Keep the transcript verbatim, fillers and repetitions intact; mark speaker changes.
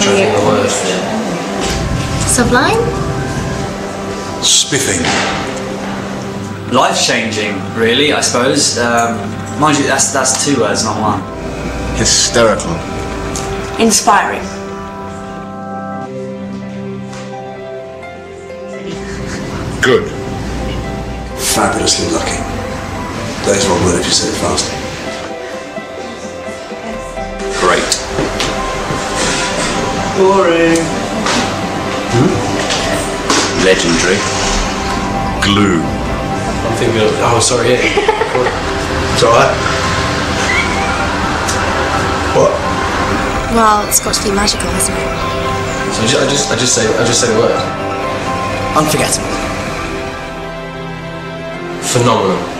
Speaker 1: trying to think of the word.
Speaker 2: Sublime?
Speaker 3: Spiffing.
Speaker 4: Life-changing, really, I suppose. Um, mind you, that's, that's two words, not one.
Speaker 3: Hysterical.
Speaker 5: Inspiring.
Speaker 3: Good.
Speaker 6: Fabulously lucky. There's one word if you said it fast.
Speaker 1: Great.
Speaker 6: Boring.
Speaker 1: Legendary.
Speaker 3: Glue.
Speaker 1: I'm thinking of, oh, sorry, yeah.
Speaker 6: It's alright. What?
Speaker 2: Well, it's got to be magical, hasn't it?
Speaker 1: So I just, I just, I just say, I just say the word.
Speaker 4: Unforgettable.
Speaker 1: Phenomenal.